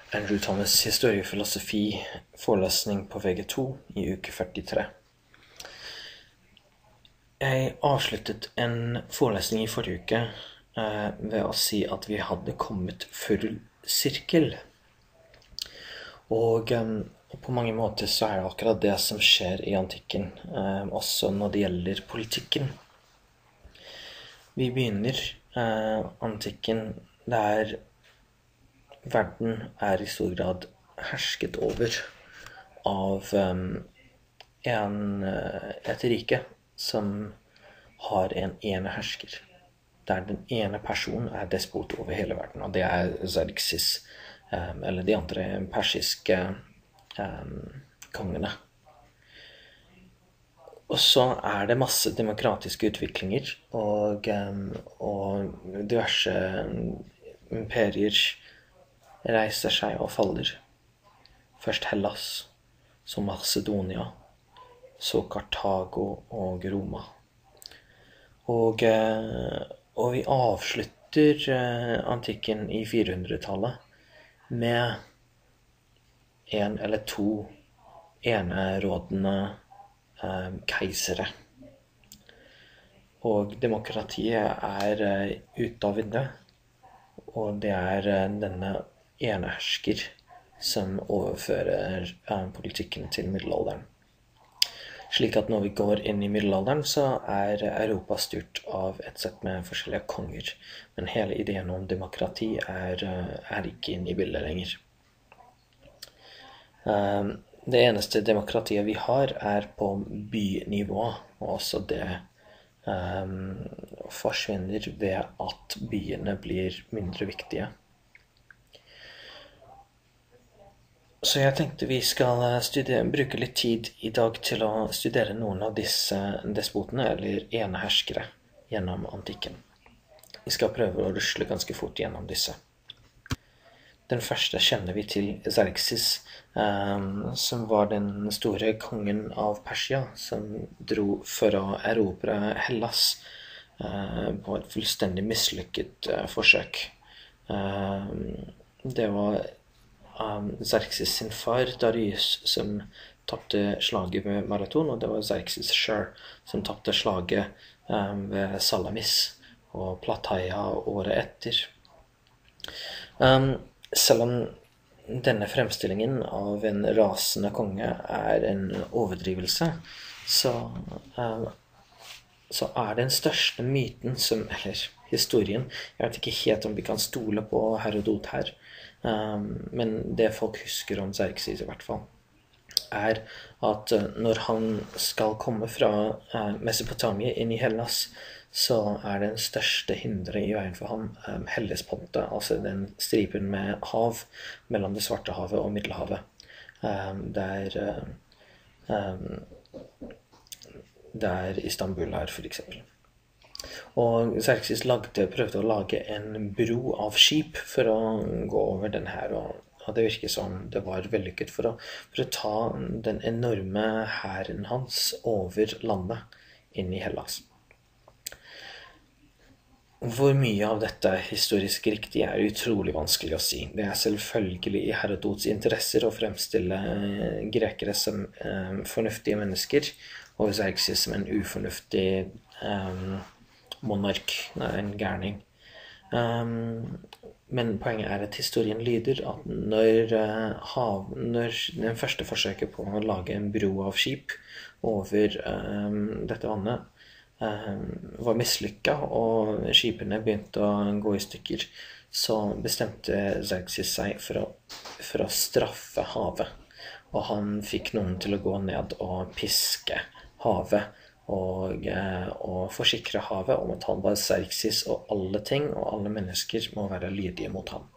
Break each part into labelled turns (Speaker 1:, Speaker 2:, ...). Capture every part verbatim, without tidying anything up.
Speaker 1: Andrew Thomas historiefilosofi forelesning på V G to i uke førtitre. Jeg avsluttet en forelesning i forrige uke eh, ved å si at vi hadde kommet full sirkel. Og eh, på mange måter så er det akkurat det som skjer i antikken, eh, også når det gjelder politikken. Vi begynner eh, antikken der verden er i stor grad hersket over av um, en, et rike som har en ene hersker, der den ene personen er despot over hele verden, og det er Xerxes, um, eller de andre persiske um, kongene. Og så er det masse demokratiske utviklinger, og, um, og diverse imperier reiser seg og faller. Først Hellas, så Macedonia, så Kartago og Roma. Og, og vi avslutter antikken i firehundretallet med en eller to enerådende eh, keisere. Og demokratiet er ute av vinduet, og det er denne ene hersker som overfører eh, politikken til middelalderen. Slik at når vi går inn i middelalderen, så er Europa styrt av et sett med forskjellige konger. Men hele ideen om demokrati er, er ikke inne i bildet lenger. Um, det eneste demokratiet vi har er på bynivå, og også det um, forsvinner ved at byene blir mindre viktige. Så jeg tenkte vi skal studere, bruke litt tid i dag til å studere noen av disse despotene, eller eneherskere, gjennom antikken. Vi skal prøve å rusle ganske fort gjennom disse. Den første kjenner vi til Xerxes, um, som var den store kongen av Persia, som dro for å erobre Hellas uh, på et fullstendig mislykket uh, forsøk. Uh, det var Um, Xerxes sin far, Darius, som tappte slaget ved Marathon, og det var Xerxes selv som tappte slaget um, ved Salamis og Plataea året etter. Um, selv om denne fremstillingen av en rasende konge er en overdrivelse, så, um, så er den største myten som, eller historien, jeg vet ikke helt om vi kan stole på Herodot her, Um, men det folk husker om Xerxes i hvert fall, er at uh, når han skal komme fra uh, Mesopotamia inn i Hellas, så er den største hindret i veien for ham um, Hellesponte, altså den stripen med hav mellom det svarte havet og Middelhavet, um, der, uh, um, der Istanbul er for eksempel. Og Xerxes lagde, prøvde å lage en bro av skip for å gå over den her, og, og det virker som det var vellykket for å, for å ta den enorme hæren hans over landet inn i Hellas. Hvor mye av dette er historisk riktig er utrolig vanskelig å si. Det er selvfølgelig i Herodots interesser å fremstille eh, grekere som eh, fornuftige mennesker, og Xerxes som en ufornuftig eh, monark, en gærning. Um, men poenget er at historien lyder at når, uh, hav, når den første forsøket på å lage en bro av skip over um, dette vannet um, var mislykket, og skipene begynte å gå i stykker, så bestemte Xerxes seg for å, for å straffe havet. Og han fikk noen til å gå ned og piske havet, Og, og forsikre havet om at han var Xerxes, og alle ting og alle mennesker må være lydige mot ham.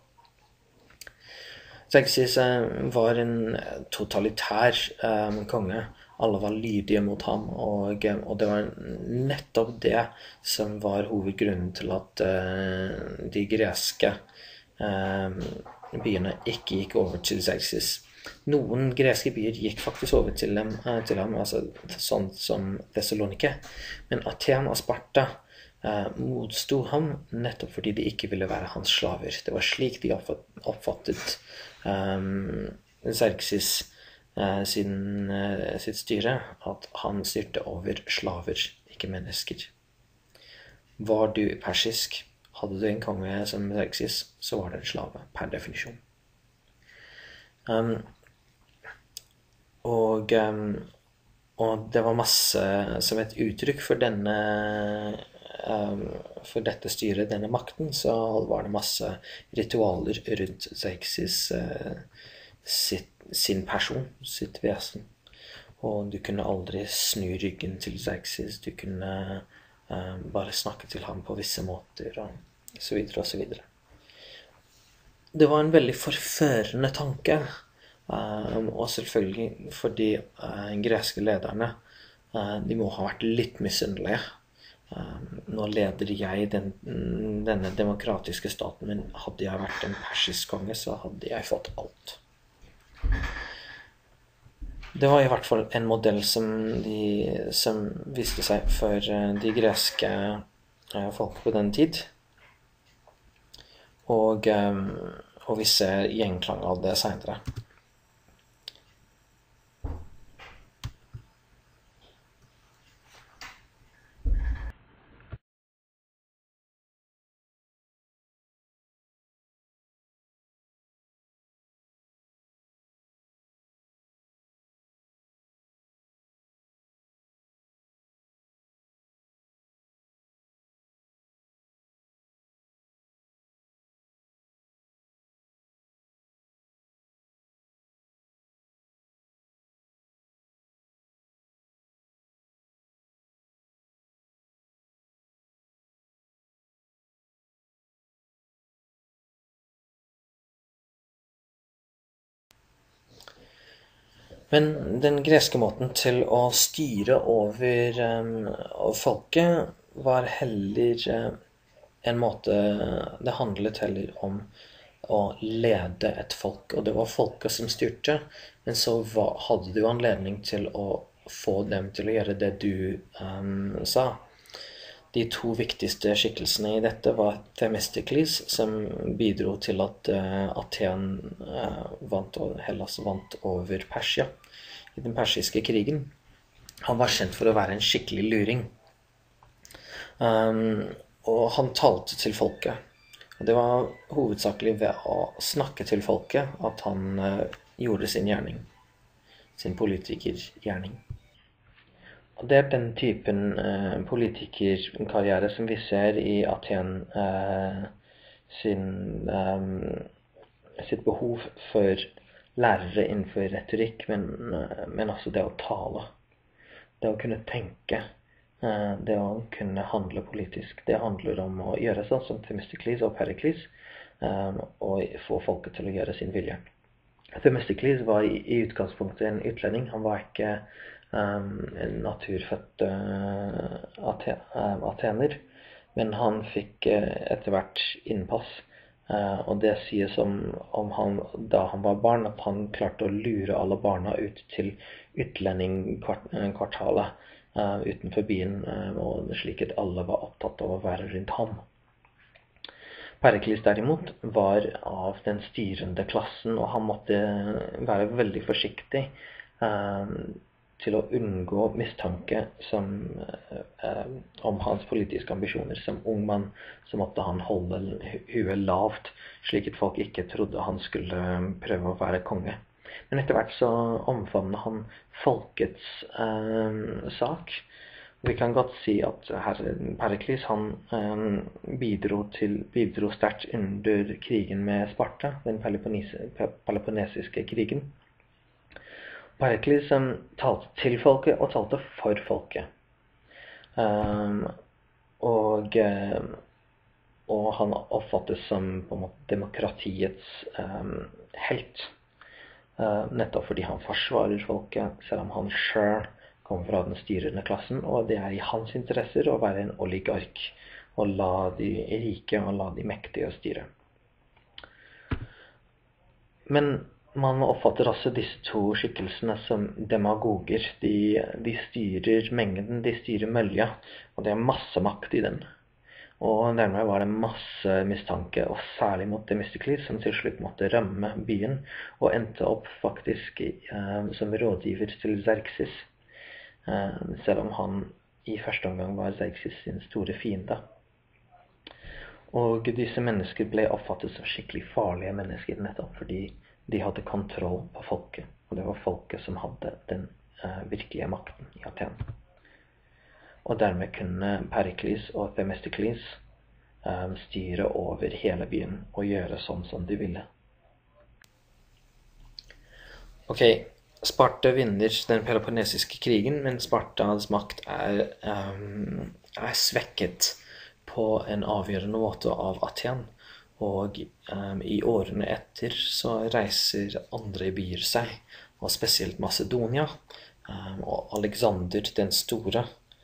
Speaker 1: Xerxes var en totalitær um, konge. Alle var lydige mot ham, og, og det var nettopp det som var hovedgrunnen til at uh, de greske uh, byene ikke gikk over til Xerxes. Noen greske byer gikk faktisk over til dem, til ham, altså sånn som Thessalonike, men Aten og Sparta eh, motsto ham nettopp fordi de ikke ville være hans slaver. Det var slik de oppfattet um, Xerxes eh, sin, eh, sitt styre, at han styrte over slaver, ikke mennesker. Var du persisk, hadde du en konge som Xerxes, så var det en slave, per definisjon. Um, og, um, og det var masse som et uttrykk for denne um, for dette styret, denne makten, så var det masse ritualer rundt Xerxes uh, sitt, sin person, sitt vesen. Og du kunne aldri snu ryggen til Xerxes, du kunne uh, bare snakke til ham på visse måter, og så videre og så videre. Det var en veldig forførende tanke. Um, og selvfølgelig fordi uh, greske lederne uh, de må ha vært litt misunnelige. Um, nå leder jeg den, denne demokratiske staten, men hadde jeg vært en persisk konge, så hadde jeg fått alt. Det var i hvert fall en modell som, de, som viste seg for uh, de greske uh, folk på den tid. Og, um, og vi ser gjenklang av det senere. Men den greske måten til å styre over um, folket var heller uh, en måte, det handlet heller om å lede et folk, og det var folket som styrte, men så var, hadde du anledning til å få dem til å gjøre det du um, sa. De to viktigste skikkelsene i dette var Themistokles, som bidro til at uh, Aten uh, vant, og Hellas vant over Persia i den persiske krigen. Han var kjent for å være en skikkelig luring. Um, og han talte til folket. Og det var hovedsakelig ved å snakke til folket at han uh, gjorde sin gjerning, sin politikergjerning. Og det er den typen uh, politikerkarriere som vi ser i Aten uh, sin, um, sitt behov for lærere innenfor retorikk, men, uh, men også det å tale. Det å kunne tenke, uh, det å kunne handle politisk. Det handler om å gjøre sånn som Themistokles og Perikles, um, og få folket til å gjøre sin vilje. Themistokles var i, i utgangspunktet en utlending. Han var ikke Um, en naturfødt uh, Aten, uh, atener, men han fikk uh, etter hvert innpass, uh, og det sies om, om han da han var barn, at han klarte å lure alle barna ut til utlendingkvartalet uh, utenfor byen, uh, og slik at alle var opptatt av å være rundt ham. Perikles derimot var av den styrende klassen, og han måtte være veldig forsiktig uh, til å unngå mistanke som, eh, om hans politiske ambisjoner. Som ung mann så måtte han holde huet lavt, slik at folk ikke trodde han skulle prøve å være konge. Men etter hvert så omfavnet han folkets eh, sak. Vi kan godt si at herre Perikles han eh, bidro, til, bidro sterkt under krigen med Sparta, den peloponnesiske krigen. Perikles som talte til folket og talte for folket. Um, og, og han oppfattes som på en måte demokratiets um, helt. Uh, nettopp fordi han forsvarer folket, selv om han selv kommer fra den styrende klassen, og det er i hans interesser å være en oligark, og la de rike og la de mektige styre. Men man oppfatter også disse to skikkelsene som demagoger. De, de styrer mengden, de styrer mølja, og det er masse makt i den. Og dermed var det masse mistanke, og særlig mot Themistokles, som til slutt måtte rømme byen, og endte opp faktisk eh, som rådgiver til Xerxes, eh, selv om han i første omgang var Xerxes sin store fiende. Og disse mennesker ble oppfattet som skikkelig farlige mennesker, nettopp fordi de hadde kontroll på folket, og det var folket som hadde den eh, virkelige makten i Aten. Og dermed kunne Perikles og Themistokles um, styre over hele byen og gjøre sånn som de ville. Ok, Sparta vinner den peloponnesiske krigen, men Spartas makt er, um, er svekket på en avgjørende måte av Aten. Og um, i årene etter så reiser andre byer seg, og spesielt Macedonia, um, og Alexander den store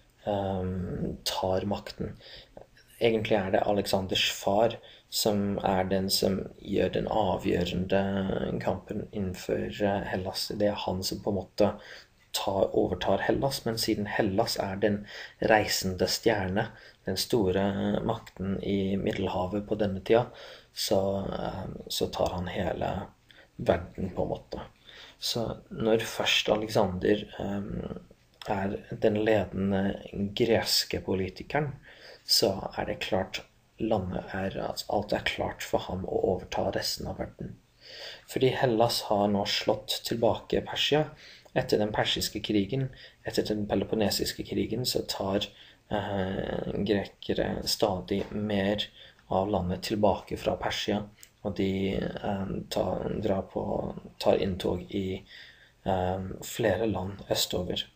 Speaker 1: Um, tar makten. Egentlig er det Alexanders far som er den som gjør den avgjørende kampen innenfor Hellas. Det er han som på en måte tar, overtar Hellas, men siden Hellas er den reisende stjerne, den store makten i Middelhavet på denne tida, så, um, så tar han hele verden på en måte. Så når først Alexander um, er den ledende greske politikeren, så er det klart landet er, altså alt er klart for ham å overta resten av verden. Fordi Hellas har nå slått tilbake Persia. Etter den persiske krigen, etter den peloponnesiske krigen, så tar eh, grekere stadig mer av landet tilbake fra Persia, og de eh, tar, drar på, tar inntog i eh, flere land østover.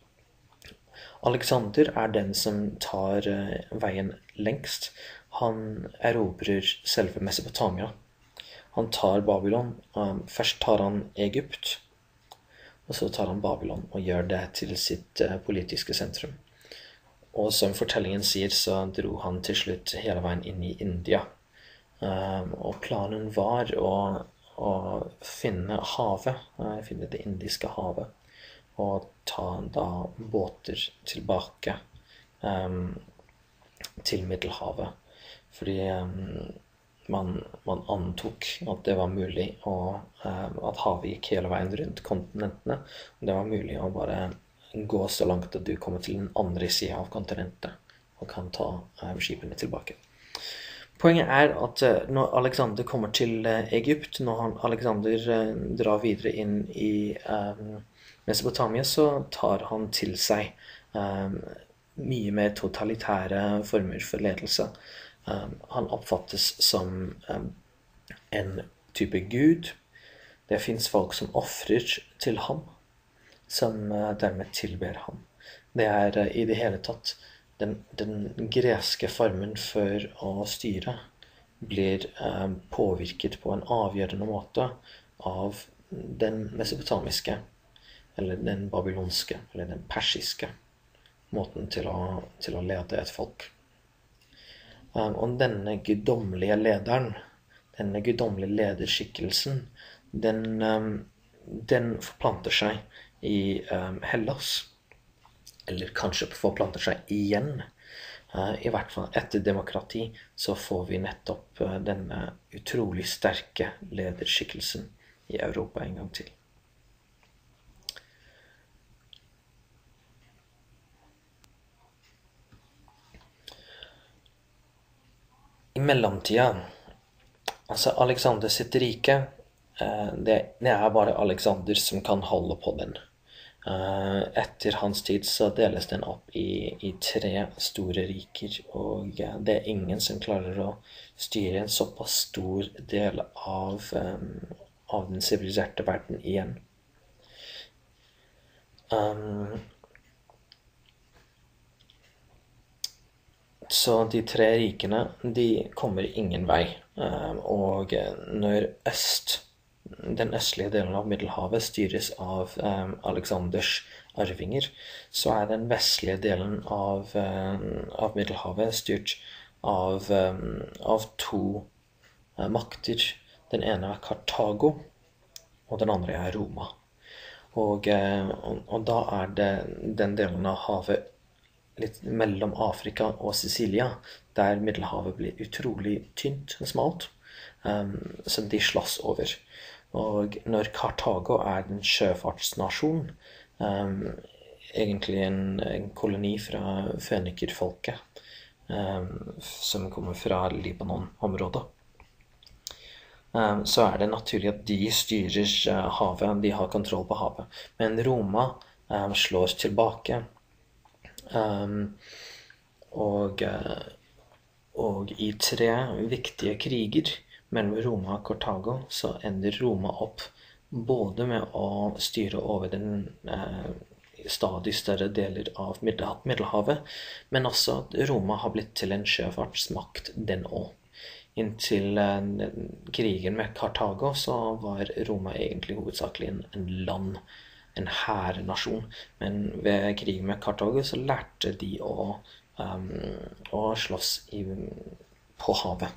Speaker 1: Alexander er den som tar uh, veien lengst. Han erobrer selve Mesopotamia. Han tar Babylon. Um, først tar han Egypt, og så tar han Babylon og gjør det til sitt uh, politiske sentrum. Og som fortellingen sier, så dro han til slutt hele veien inn i India. Um, og planen var å, å finne havet, uh, finne det indiske havet, og ta da båter tilbake um, til Middelhavet. Fordi um, man, man antok at det var mulig å, um, at havet gikk hele veien rundt kontinentene. Det var mulig å bare gå så langt at du kommer til den andre siden av kontinentet og kan ta um, skipene tilbake. Poenget er at uh, når Alexander kommer til uh, Egypt, når han, Alexander uh, drar videre inn i um, Mesopotamia, så tar han til seg um, mye mer totalitære former for ledelse. Um, han oppfattes som um, en type gud. Det finnes folk som offrer til ham, som uh, dermed tilber ham. Det er uh, i det hele tatt den, den greske formen for å styre blir um, påvirket på en avgjørende måte av den mesopotamiske, eller den babylonske, eller den persiske måten til å, til å lede et folk. Um, og denne guddommelige lederen, denne guddommelige lederskikkelsen, den, um, den forplanter seg i um, Hellas, eller kanskje forplanter seg igjen. Uh, I hvert fall etter demokrati så får vi nettopp uh, denne utrolig sterke lederskikkelsen i Europa en gang til. I mellomtida, altså Alexander sitt rike, det, det er bare Alexander som kan holde på den. Etter hans tid så deles den opp i, i tre store riker, og det er ingen som klarer å styre en såpass stor del av, av den siviliserte verden igjen. Um, Så de tre rikene, de kommer ingen vei. Og når øst, den østlige delen av Middelhavet styres av um, Alexanders arvinger, så er den vestlige delen av, um, av Middelhavet styrt av, um, av to uh, makter. Den ene er Kartago, og den andre er Roma. Og, uh, og, og da er det den delen av havet litt mellom Afrika og Sicilia, der Middelhavet blir utrolig tynt og smalt, um, som de slåss over. Og når Kartago er en sjøfartsnasjon, um, egentlig en, en koloni fra fønikerfolket, um, som kommer fra Libanon-området, um, så er det naturlig at de styrer uh, havet, de har kontroll på havet. Men Roma um, slår tilbake, um, og, uh, og i tre viktige kriger mellom Roma og Kartago, så ender Roma opp både med å styre over den uh, stadig større deler av Middelhavet, men også at Roma har blitt til en sjøfartsmakt den også. Inntil uh, krigen med Kartago så var Roma egentlig hovedsakelig en, en land, en hærnasjon. Men ved krigen med Kartago så lærte de å, um, å slåss i, på havet.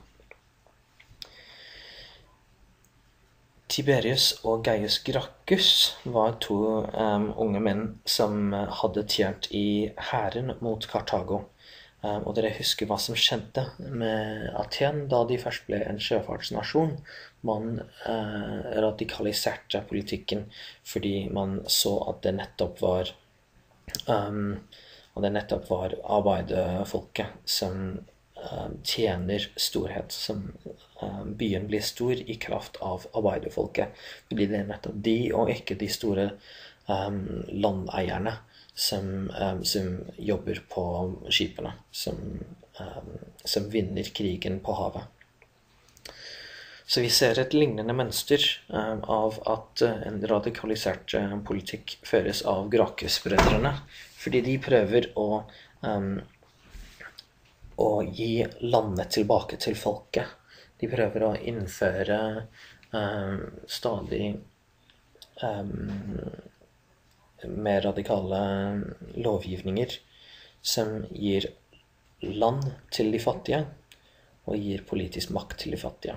Speaker 1: Tiberius og Gaius Gracchus var to um, unge menn som hadde tjent i hæren mot Kartago. Um, og dere husker hva som skjedde med Aten da de først ble en sjøfartsnasjon. Man uh, radikaliserte politikken fordi man så at det nettopp var, um, og det nettopp var arbeiderfolket som tjener storhet, som uh, byen blir stor i kraft av arbeiderfolket, fordi det er nettopp de og ikke de store um, landeierne som, um, som jobber på skipene, som, um, som vinner krigen på havet. Så vi ser et lignende mønster um, av at uh, en radikalisert uh, politikk føres av Gracchus-brødrene, fordi de prøver å um, å gi landet tilbake til folket. De prøver å innføre um, stadig um, mer radikale lovgivninger som gir land til de fattige og gir politisk makt til de fattige.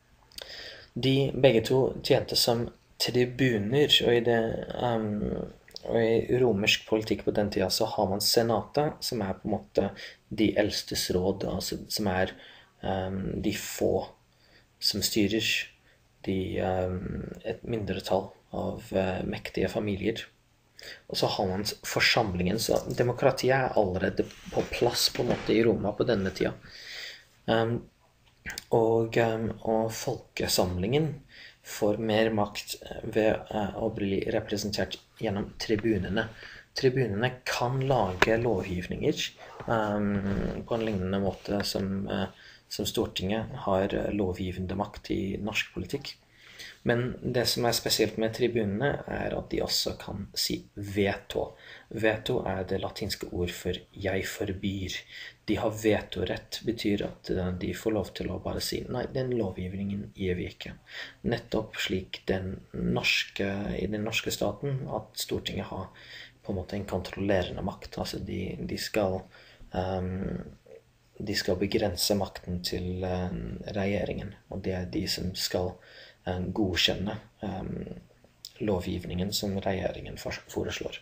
Speaker 1: De begge to tjente som tribuner, og i det um, og i romersk politikk på den tida så har man senatet, som er på en måte de eldstes råd, altså, som er um, de få som styrer, de, um, et mindretall av uh, mektige familier. Og så har man forsamlingen, så demokratiet er allerede på plass på en måte i Roma på denne tida. Um, og, um, og folkesamlingen får mer makt ved uh, å bli representert gjennom tribunene. Tribunene kan lage lovgivninger um, på en lignende måte som, uh, som Stortinget har lovgivende makt i norsk politikk. Men det som er spesielt med tribunene er at de også kan si veto. Veto er det latinske ord for «jeg forbyr». De har vetorett, betyr at de får lov til å bare si «nei, den lovgivningen gir vi ikke». Nettopp slik den norske, i den norske staten at Stortinget har på en måte en kontrollerende makt. Altså de, de, skal, um, de skal begrense makten til uh, regjeringen, og det er de som skal godkjenne um, lovgivningen som regjeringen foreslår.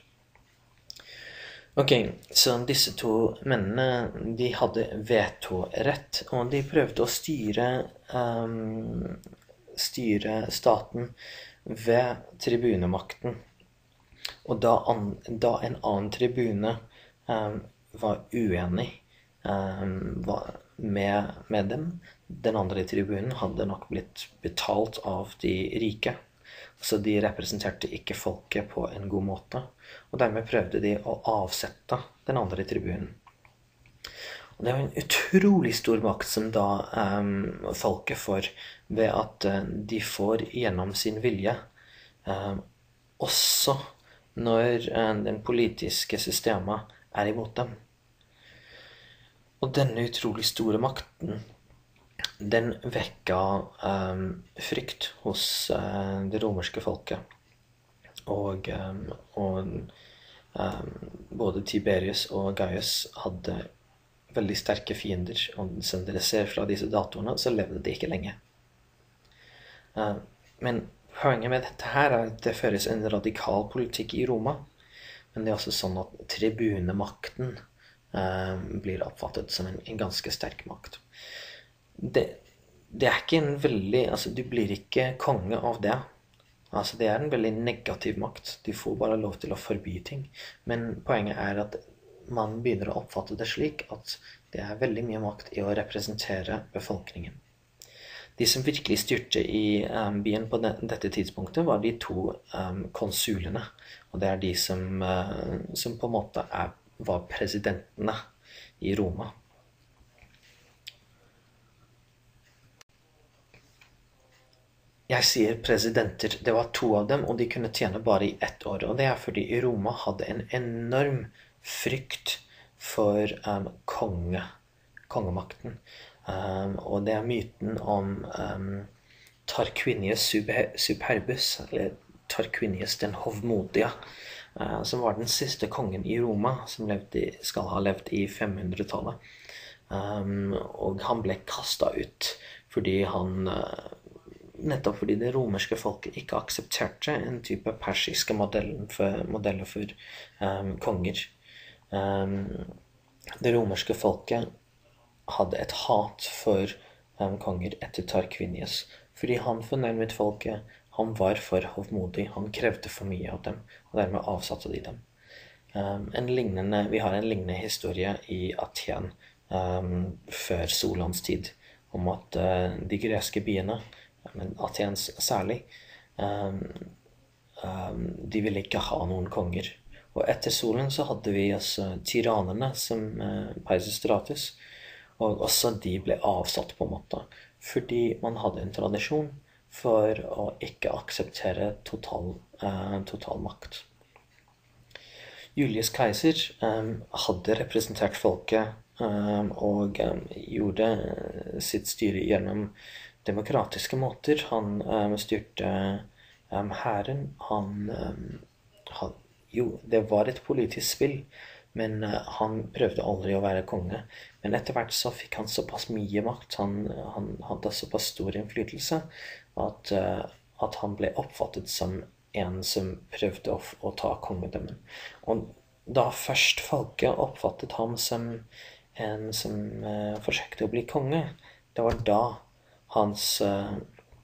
Speaker 1: Ok, så disse to mennene, de hadde vetorett, og de prøvde å styre, um, styre staten ved tribunemakten. Og da, an, da en annen tribune um, var uenig um, var med, med dem, den andre tribunen hadde nok blitt betalt av de rike, så de representerte ikke folket på en god måte, og dermed prøvde de å avsette den andre tribunen. Og det var en utrolig stor makt som da um, folket får ved at uh, de får gjennom sin vilje, uh, også når uh, den politiske systemet er imot dem. Og denne utrolig store makten, den vekka um, frykt hos uh, det romerske folket. Og, um, og um, både Tiberius og Gaius hadde veldig sterke fiender, og som dere ser fra disse datoene, så levde de ikke lenge. Uh, men poenget med dette her er at det føres en radikal politikk i Roma, men det er også sånn at tribunemakten eh, blir oppfattet som en, en ganske sterk makt. Det, det er ikke en veldig, altså du blir ikke konge av det. Altså det er en veldig negativ makt. Du får bare lov til å forby ting. Men poenget er at man begynner å oppfatte det slik at det er veldig mye makt i å representere befolkningen. De som virkelig styrte i um, byen på de, dette tidspunktet var de to um, konsulene. Og det er de som, uh, som på en måte er, var presidentene i Roma. Jeg sier presidenter, det var to av dem, og de kunne tjene bare i ett år. Og det er fordi Roma hadde en enorm frykt for um, konge, kongemakten. Um, og det er myten om um, Tarquinius Superbus, eller Tarquinius den hovmodige, uh, som var den siste kongen i Roma, som levde, skal ha levd i femhundretallet. Um, og han ble kastet ut fordi han... Uh, nettopp fordi det romerske folket ikke aksepterte en type persiske modeller for, modeller for um, konger. Um, det romerske folket hadde et hat for um, konger etter Tarquinius, fordi han fornærmet folket, han var for hovmodig, han krevde for mye av dem, og dermed avsatte de dem. Um, en lignende, vi har en lignende historie i Aten um, før Solons tid, om at uh, de greske byene, men Athens særlig, um, um, de ville ikke ha noen konger. Og etter Solen så hadde vi også tyrannerne som uh, Peisistratus, og også de ble avsatt på en måte, fordi man hadde en tradisjon for å ikke akseptere total, uh, total makt. Julius Keiser um, hadde representert folket um, og um, gjorde sitt styre gjennom demokratiske måter. Han um, styrte um, hæren. Han, um, han jo, det var et politisk spill, men uh, han prøvde aldri å være konge. Men etter hvert så fikk han såpass mye makt, han, han hadde såpass stor innflytelse, at, uh, at han ble oppfattet som en som prøvde å, å ta kongedømmen. Og da først folket oppfattet ham som en som uh, forsøkte å bli konge, det var da Hans, uh,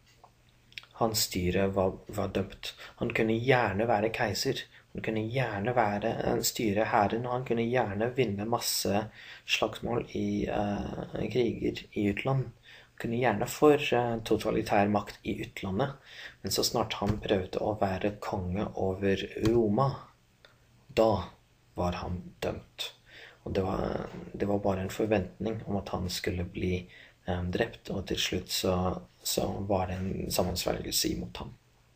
Speaker 1: hans styre var, var dømt. Han kunne gjerne være keiser, han kunne gjerne være en styre hæren, og han kunne gjerne vinne masse slagsmål i uh, kriger i utland. Han kunne gjerne få uh, totalitær makt i utlandet, men så snart han prøvde å være konge over Roma, da var han dømt. Og det var, det var bare en forventning om at han skulle bli Um, drept, og til slutt så, så var det en sammensvergelse imot ham.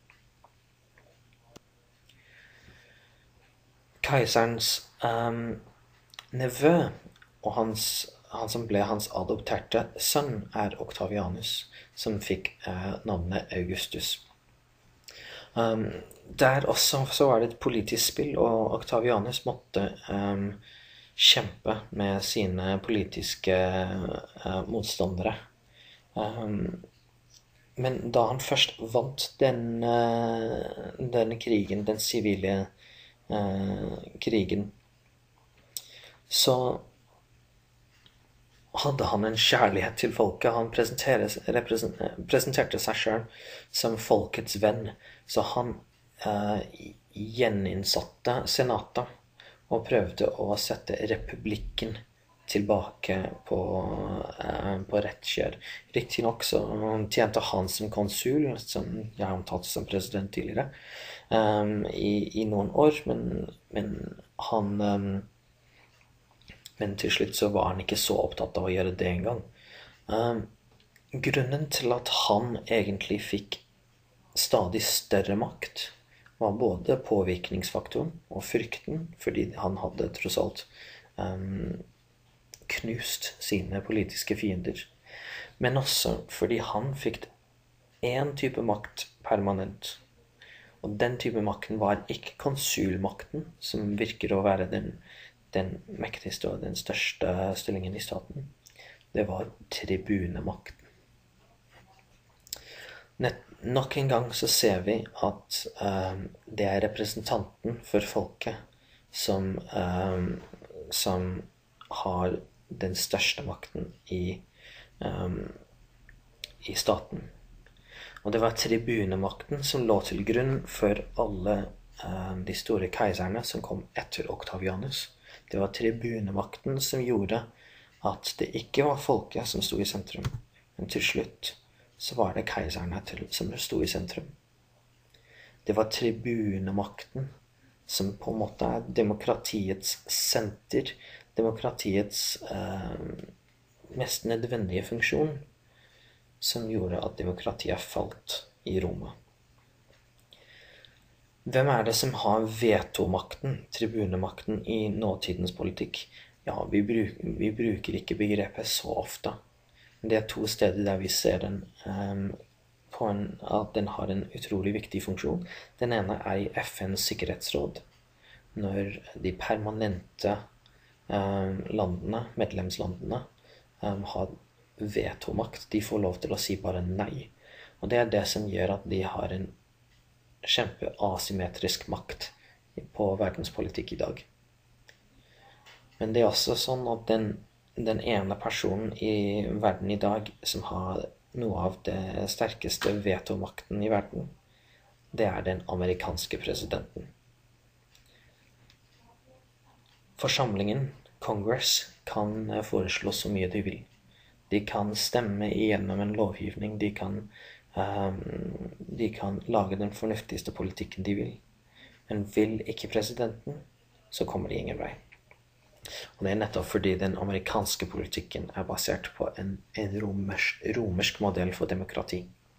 Speaker 1: Keiserens um, nevø, og hans, han som ble hans adopterte sønn, er Octavianus, som fikk uh, navnet Augustus. Um, der også så var det et politisk spill, og Octavianus måtte um, kjempe med sine politiske uh, motstandere. Um, men da han først vant den, uh, denne krigen, den sivile uh, krigen, så hadde han en kjærlighet til folket. Han presenterte seg selv som folkets venn, så han uh, gjeninnsatte senatet, og prøvde å sette republikken tilbake på, eh, på rett kjør. Riktig nok så tjente han som konsul, som jeg har omtalt som president tidligere, um, i, i noen år, men, men han um, men til slutt så var han ikke så opptatt av å gjøre det en gang. Um, grunnen til at han egentlig fikk stadig større makt var både påvirkningsfaktoren og frykten, fordi han hadde tross alt um, knust sine politiske fiender, men også fordi han fikk en type makt permanent, og den type makten var ikke konsulmakten, som virker å være den, den mektigste og den største stillingen i staten. Det var tribunemakten. Nett, nok en gang så ser vi at um, det er representanten for folket som, um, som har den største makten i, um, i staten. Og det var tribunemakten som lå til grunn for alle um, de store keiserne som kom etter Octavianus. Det var tribunemakten som gjorde at det ikke var folket som sto i sentrum, men til slutt så var det keiserne som sto i sentrum. Det var tribunemakten som på en måte er demokratiets senter, demokratiets eh, mest nødvendige funksjon, som gjorde at demokratiet falt i Roma. Hvem er det som har vetomakten, tribunemakten, i nåtidens politikk? Ja, vi bruker, vi bruker ikke begrepet så ofte. Det er to steder der vi ser den, um, på en, at den har en utrolig viktig funksjon. Den ene er i F N's sikkerhetsråd, når de permanente um, landene, medlemslandene, um, har vetomakt. De får lov til å si bare nei. Og det er det som gjør at de har en kjempeasymmetrisk makt på verdenspolitikk i dag. Men det er også sånn at den, den ene personen i verden i dag som har noe av det sterkeste vetomakten i verden, det er den amerikanske presidenten. Forsamlingen, Congress, kan foreslå så mye de vil. De kan stemme igjennom en lovgivning, de kan, um, de kan lage den fornuftigste politikken de vil. Men vil ikke presidenten, så kommer de ingen vei. Og det er nettopp fordi den amerikanske politikken er basert på en, en romersk, romersk modell for demokrati.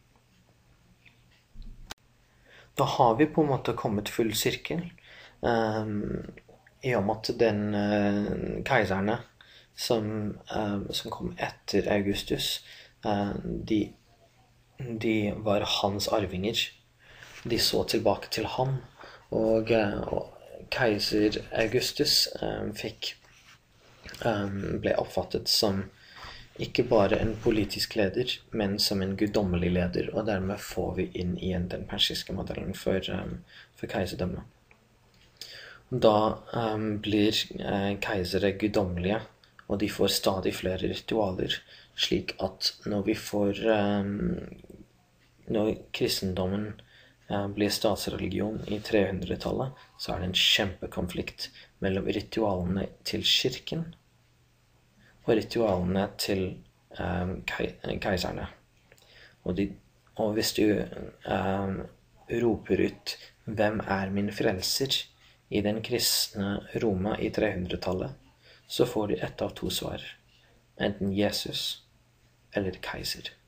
Speaker 1: Da har vi på en måte kommet full sirkel, um, i og med at den uh, keiserne som, uh, som kom etter Augustus, uh, de, de var hans arvinger. De så tilbake til ham, og, uh, og keiser Augustus um, fikk, um, ble oppfattet som ikke bare en politisk leder, men som en guddommelig leder, og dermed får vi inn igjen den persiske modellen for, um, for keiserdømmet. Da um, blir uh, keisere guddommelige, og de får stadig flere ritualer, slik at når vi får, um, når kristendommen blir statsreligion i trehundretallet, så er det en kjempekonflikt mellom ritualene til kirken og ritualene til um, keiserne. Og, de, og hvis du um, roper ut «Hvem er min frelser?» i den kristne Roma i trehundretallet, så får du ett av to svar. Enten Jesus eller keiser.